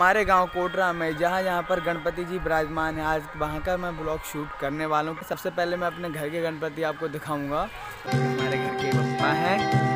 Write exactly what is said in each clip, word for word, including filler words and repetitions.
हमारे गांव कोटरा में जहां जहां पर गणपति जी विराजमान है, आज वहां का मैं ब्लॉग शूट करने वाला हूं। सबसे पहले मैं अपने घर के गणपति आपको दिखाऊंगा। हमारे घर के बप्पा हैं।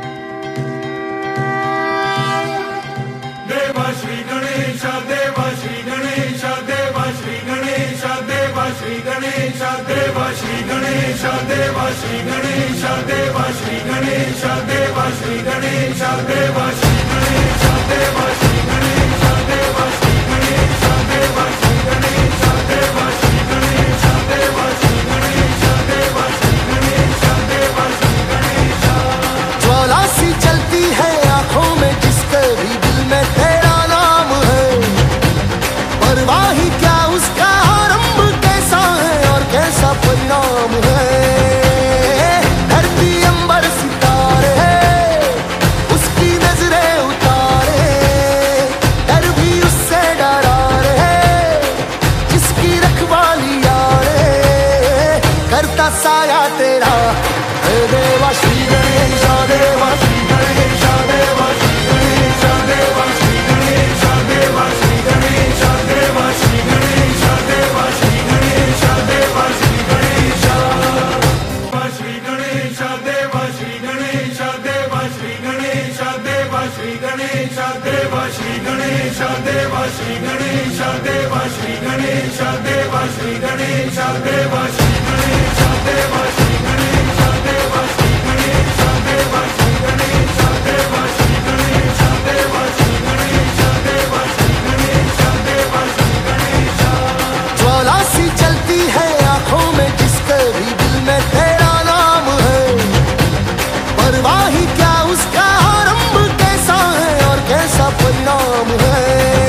देवा श्री गणेश देवा श्री गणेश देवा श्री गणेश देवा श्री गणेश देवा श्री गणेश देवा श्री गणेश देवा श्री गणेश देवा श्री गणेश देवा श्री गणेश देवा श्री गणेश देवा श्री गणेश देवा श्री गणेश देवा श्री गणेश देवा श्री गणेश देवा श्री गणेश देवा श्री गणेश। ज्वाला सी चलती है आंखों में जिसके भी दिल में तेरा नाम है, परवाह ही क्या उसका आरंभ कैसा है और कैसा परिणाम है। धरती अंबर सितारे उसकी नजरें उतारे, डर भी उससे डरा रे जिसकी रखवाली यारे, करता साया तेरा हे देवा श्री गणेश देवा श्री गणेश देवा श्री गणेश देवा श्री गणेश देवा श्री गणेश देवा श्री गणेश देवा श्री गणेश देवा श्री गणेश श्री गणेश देवा श्री गणेश देवा श्री गणेश देवा श्री गणेश देवा श्री गणेश देवा श्री गणेश देवा श्री गणेश देवा श्री गणेश देवा श्री गणेश देवा श्री गणेश देवा श्री गणेश देवा श्री गणेश देवा श्री गणेश देवा श्री गणेश देवा श्री गणेश देवा श्री गणेश। ज्वाला सी चलती है आंखों में जिसके भी दिल में तेरा नाम है, परवाह ही क्या उसका आरंभ कैसा है और कैसा परिणाम है।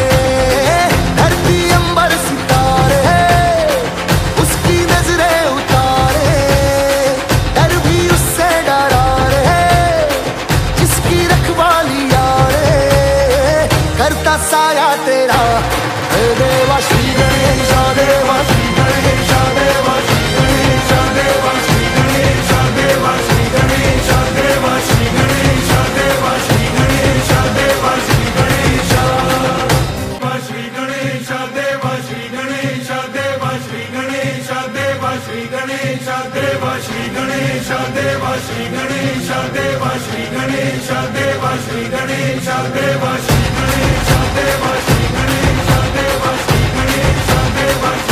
धरती अंबर सितारे उसकी नजरें उतारे, डर भी उससे डरा रे जिसकी रखवाली यारे, करता साया तेरा हे देवा श्री गणेश देवा श्री गणेश देवा श्री गणेश देवा श्री गणेश देवा श्री गणेश देवा श्री गणेश देवा श्री गणेश देवा श्री गणेश श्री गणेश देवा श्री गणेश देवा श्री गणेश देवा श्री गणेश देवा श्री गणेश देवा श्री गणेश देवा श्री गणेश देवा श्री गणेश देवा श्री गणेश देवा श्री गणेश देवा श्री गणेश देवा